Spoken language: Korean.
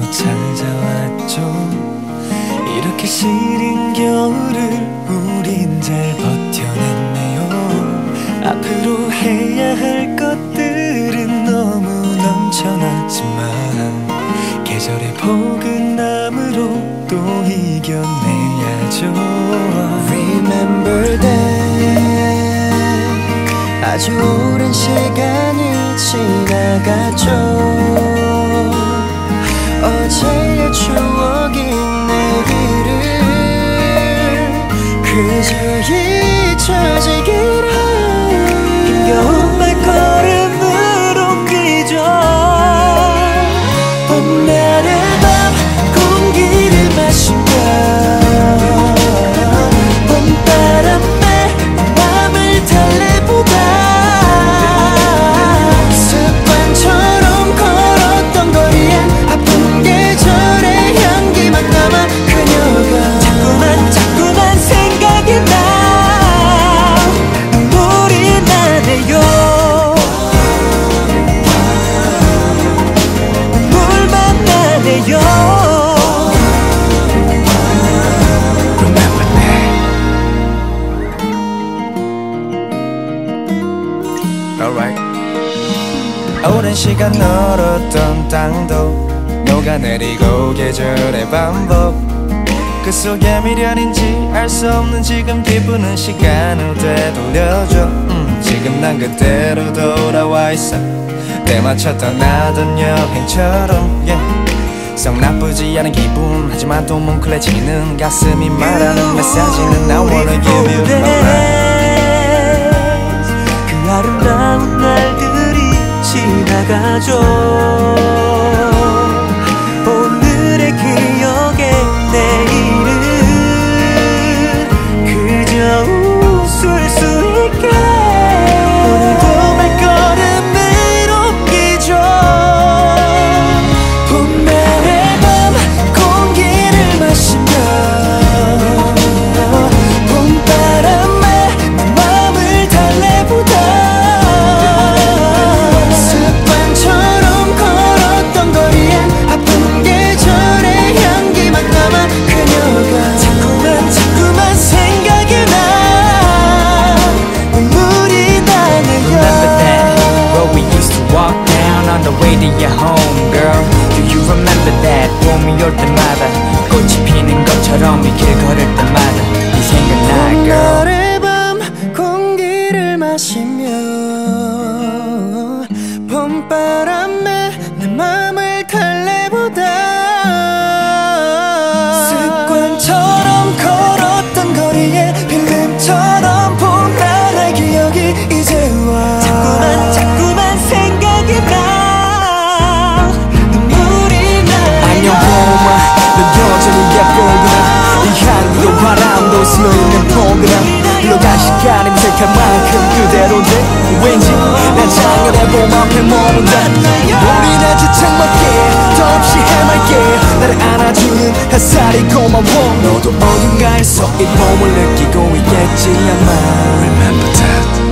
찾아왔죠. 이렇게 시린 겨울을 우린 잘 버텨냈네요. 앞으로 해야 할 것들은 너무 넘쳐났지만 계절의 포근함으로 또 이겨내야죠. Remember that 아주 오랜 시간이 지나갔죠. 어제의 추억이 내일을 그저 잊혀지기를 힘겨운 발걸음을 옮기죠. 봄날의 밤 공기를 마시며 봄바람에 맘을 달래보다 습관처럼 걸었던 거리엔 아픈 계절의 향기만 남아 그녀가 자꾸만 생각이 나. 눈물이 나네요. 눈물만 나네요. Remember that. Alright. 오랜 시간 얼었던 땅도 녹아내리고 계절의 반복, 그 속에 미련인지 알 수 없는 지금 기쁘는 시간을 되돌려줘. 지금 난 그대로 돌아와 있어. 때 맞춰 떠나던 여행처럼 yeah. 썩 나쁘지 않은 기분, 하지만 또 뭉클해지는 가슴이 말하는 메시지는 I wanna give you my life. 그 아름다운 날들이 지나가죠. 오늘의 기억에 내일은 그저 웃을 수 있게 오늘도 발걸음을 옮기죠. 봄날의 밤 공기를 마시며 봄바람에 내 맘을 달래보다 습관처럼 걸었던 거리엔 아픈 계절의 향기만 남아 그녀가 자꾸만 생각이 나. 눈물이 나네요. Remember that road we used to walk down on the way to your home, girl. Do you remember that? 봄이 올 때마다 꽃이 피는 것처럼 이 길 걸을 때마다 네 생각나, girl. 봄날의 밤 공기를 마시며 봄바람에 내 맘을 달래보다 습관처럼 걸었던 거리에 필름처럼 봄날의 기억이 이제 와. 자꾸만 생각이 나. 눈물이 나. 안녕 봄아, 넌 여전히 예쁘구나. 이 향기도 바람도 스며있는 포근함, 흘러간 시간이 무색할 만큼 그대로인데 왠지 난 작년의 봄 앞에 머문다. 우린 아주 창밖에 더없이 해맑게 나를 안아주는 햇살이 고마워. 너도 어딘가에서 이 봄을 느끼고 있겠지 아마. Remember that.